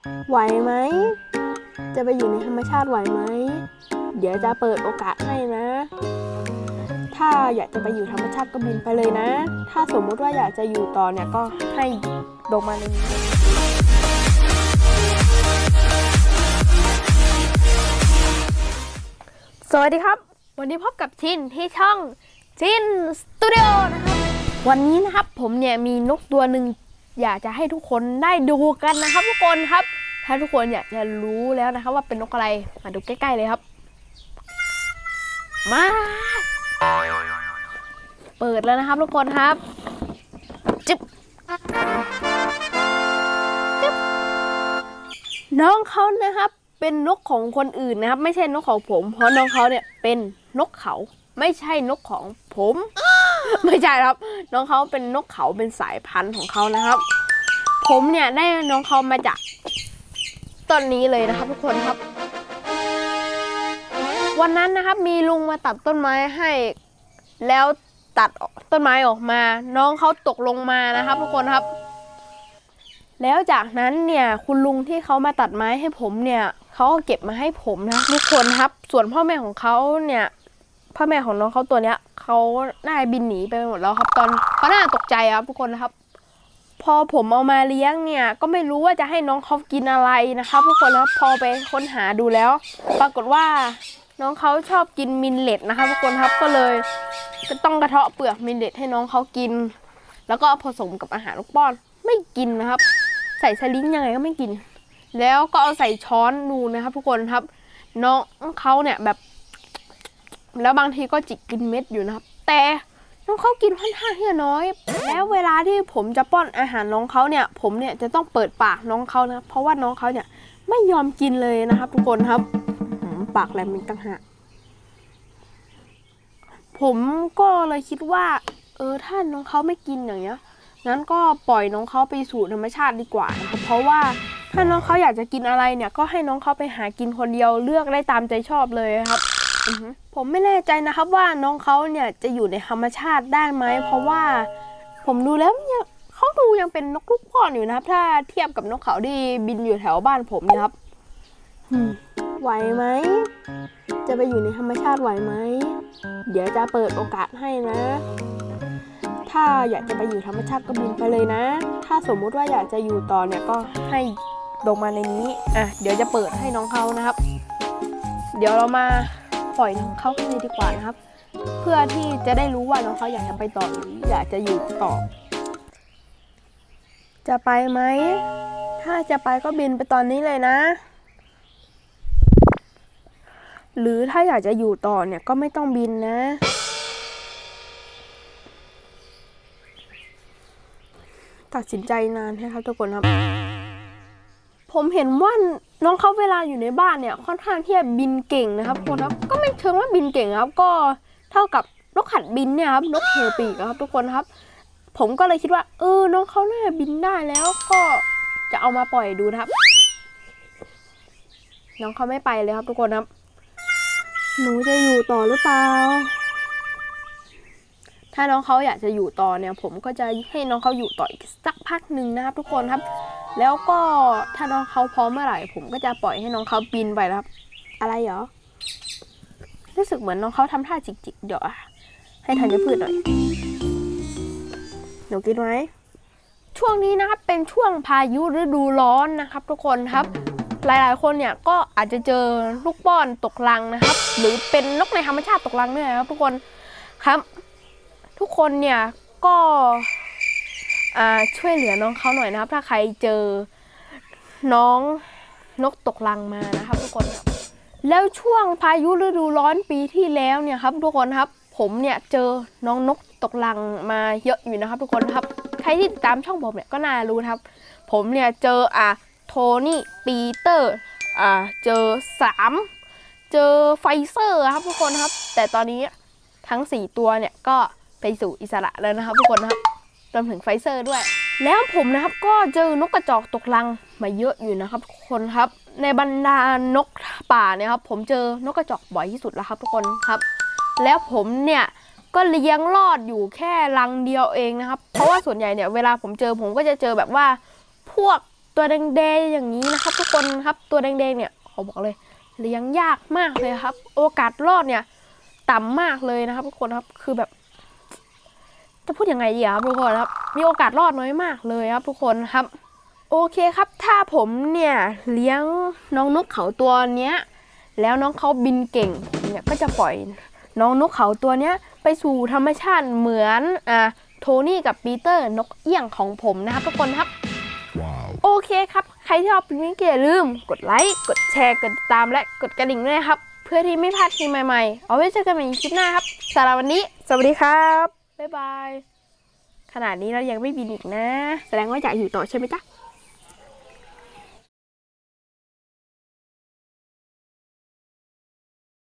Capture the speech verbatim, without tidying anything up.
ไหวไหมจะไปอยู่ในธรรมชาติไหวไหมเดี๋ยวจะเปิดโอกาสให้นะถ้าอยากจะไปอยู่ธรรมชาติก็บินไปเลยนะถ้าสมมุติว่าอยากจะอยู่ต่อเนี่ยก็ให้ลงมาในนี้สวัสดีครับวันนี้พบกับชินที่ช่องชินสตูดิโอนะครับวันนี้นะครับผมเนี่ยมีนกตัวหนึ่งอยากจะให้ทุกคนได้ดูกันนะครับทุกคนครับถ้าทุกคนอยากจะรู้แล้วนะครับว่าเป็นนกอะไรมาดูใกล้ๆเลยครับมาเปิดแล้วนะครับทุกคนครับจิ๊บจิ๊บน้องเขานะครับเป็นนกของคนอื่นนะครับไม่ใช่นกของผมเพราะน้องเขาเนี่ยเป็นนกเขาไม่ใช่นกของผมไม่ใช่ครับน้องเขาเป็นนกเขาเป็นสายพันธุ์ของเขานะครับผมเนี่ยได้น้องเขามาจากต้นนี้เลยนะครับทุกคนครับวันนั้นนะครับมีลุงมาตัดต้นไม้ให้แล้วตัดต้นไม้ออกมาน้องเขาตกลงมานะครับทุกคนครับแล้วจากนั้นเนี่ยคุณลุงที่เขามาตัดไม้ให้ผมเนี่ยเขาก็เก็บมาให้ผมนะทุกคนครับส่วนพ่อแม่ของเขาเนี่ยพ่อแม่ของน้องเขาตัวเนี้ยเขาน่าบินหนีไปหมดแล้วครับตอนเขาน่าตกใจครับทุกคนนะครับพอผมเอามาเลี้ยงเนี่ยก็ไม่รู้ว่าจะให้น้องเขากินอะไรนะครับทุกคนครับพอไปค้นหาดูแล้วปรากฏว่าน้องเขาชอบกินมิลเลตนะครับทุกคนครับก็เลยก็ต้องกระเทาะเปลือกมิลเลตให้น้องเขากินแล้วก็ผสมกับอาหารลูกป้อนไม่กินนะครับใส่สลิงยังไงก็ไม่กินแล้วก็เอาใส่ช้อนนูนนะครับทุกคนครับน้องเขาเนี่ยแบบแล้วบางทีก็จิกกินเม็ดอยู่นะครับแต่น้องเขากินค่อนข้างที่จะน้อยแล้วเวลาที่ผมจะป้อนอาหารน้องเขาเนี่ยผมเนี่ยจะต้องเปิดปากน้องเขานะเพราะว่าน้องเขาเนี่ยไม่ยอมกินเลยนะครับทุกคนครับปากแหลมเป็นต่างหากผมก็เลยคิดว่าเออถ้าน้องเขาไม่กินอย่างเงี้ยงั้นก็ปล่อยน้องเขาไปสู่ธรรมชาติดีกว่านะครับเพราะว่าถ้าน้องเขาอยากจะกินอะไรเนี่ยก็ให้น้องเขาไปหากินคนเดียวเลือกได้ตามใจชอบเลยครับผมไม่แน่ใจนะครับว่าน้องเขาเนี่ยจะอยู่ในธรรมชาติได้ไหมเพราะว่าผมดูแล้วเนี่ยเขาดูยังเป็นนกลูกป้อนอยู่นะครับถ้าเทียบกับนกเขาที่บินอยู่แถวบ้านผมนะครับไหวไหมจะไปอยู่ในธรรมชาติไหวไหมเดี๋ยวจะเปิดโอกาสให้นะถ้าอยากจะไปอยู่ธรรมชาติก็บินไปเลยนะถ้าสมมุติว่าอยากจะอยู่ต่อเนี่ยก็ให้ลงมาในนี้อ่ะเดี๋ยวจะเปิดให้น้องเขานะครับเดี๋ยวเรามาปล่อยน้องเขาข้างในดีกว่านะครับเพื่อที่จะได้รู้ว่าน้องเขาอยากจะไปต่อหรืออยากจะอยู่ต่อจะไปไหมถ้าจะไปก็บินไปตอนนี้เลยนะหรือถ้าอยากจะอยู่ต่อเนี่ยก็ไม่ต้องบินนะตัดสินใจนานใช่ครับทุกคนครับผมเห็นว่าน้องเขาเวลาอยู่ในบ้านเนี่ยค่อนข้างที่จะบินเก่งนะครับทุกคนครับก็ไม่เชิงว่าบินเก่งครับก็เท่ากับนกหัดบินเนี่ยครับนกเหวปีกครับทุกคนครับผมก็เลยคิดว่าเออน้องเขาน่าจะบินได้แล้วก็จะเอามาปล่อยดูนะครับน้องเขาไม่ไปเลยครับทุกคนครับหนูจะอยู่ต่อหรือเปล่าถ้าน้องเขาอยากจะอยู่ต่อเนี่ยผมก็จะให้น้องเขาอยู่ต่ออีกสักพักหนึ่งนะครับทุกคนครับแล้วก็ถ้าน้องเขาพร้อมเมื่อไหร่ผมก็จะปล่อยให้น้องเขาบินไปครับอะไรเหรอรู้สึกเหมือนน้องเขาทำท่าจิกๆเดี๋ยวให้ธัญพืชหน่อยหนูกินไหมช่วงนี้นะครับเป็นช่วงพายุฤดูร้อนนะครับทุกคนครับหลายๆคนเนี่ยก็อาจจะเจอลูกป้อนตกรังนะครับหรือเป็นนกในธรรมชาติตกรังด้วยนะครับทุกคนครับทุกคนเนี่ยก็ช่วยเหลือน้องเขาหน่อยนะครับถ้าใครเจอน้องนกตกรังมานะครับทุกคนครับแล้วช่วงพายุฤดูร้อนปีที่แล้วเนี่ยครับทุกคนครับผมเนี่ยเจอน้องนกตกรังมาเยอะอยู่นะครับทุกคนครับใครที่ติดตามช่องผมเนี่ยก็น่ารู้ครับผมเนี่ยเจออ่ะโทนี่ปีเตอร์อ่าเจอสามเจอไฟเซอร์ครับทุกคนครับแต่ตอนนี้ทั้งสี่ตัวเนี่ยก็ไปสู่อิสระแล้วนะครับทุกคนครับรวมถึงไฟเซอร์ด้วยแล้วผมนะครับก็เจอนกกระจอกตกรังมาเยอะอยู่นะครับทุกคนครับในบรรดานกป่าเนี่ยครับผมเจอนกกระจอกบ่อยที่สุดแล้วครับทุกคนครับแล้วผมเนี่ยก็เลี้ยงรอดอยู่แค่รังเดียวเองนะครับเพราะว่าส่วนใหญ่เนี่ยเวลาผมเจอผมก็จะเจอแบบว่าพวกตัวแดงๆอย่างนี้นะครับทุกคนครับตัวแดงๆเนี่ยเขาบอกเลยเลี้ยงยากมากเลยครับโอกาสรอดเนี่ยต่ำมากเลยนะครับทุกคนครับคือแบบจะพูดยังไงดีครับทุกคนครับมีโอกาสรอดน้อยมากเลยครับทุกคนครับโอเคครับถ้าผมเนี่ยเลี้ยงน้องนกเขาตัวเนี้ยแล้วน้องเขาบินเก่งเนี่ยก็จะปล่อยน้องนกเขาตัวเนี้ยไปสู่ธรรมชาติเหมือนอ่าโทนี่กับปีเตอร์นกเอี้ยงของผมนะครับทุกคนครับ wow. โอเคครับใครที่ชอบคลิปนี้อย่าลืมกดไลค์กดแชร์กดติดตามและกดกระดิ่งด้วยนะครับเพื่อที่ไม่พลาดคลิปใหม่ๆเอาไว้เจอกันใหม่ในคลิปหน้าครับสำหรับวันนี้สวัสดีครับบ๊ายบายขนาดนี้เรายังไม่บินอีกนะแสดงว่าอยากอยู่ต่อใช่ไหมจ๊ะ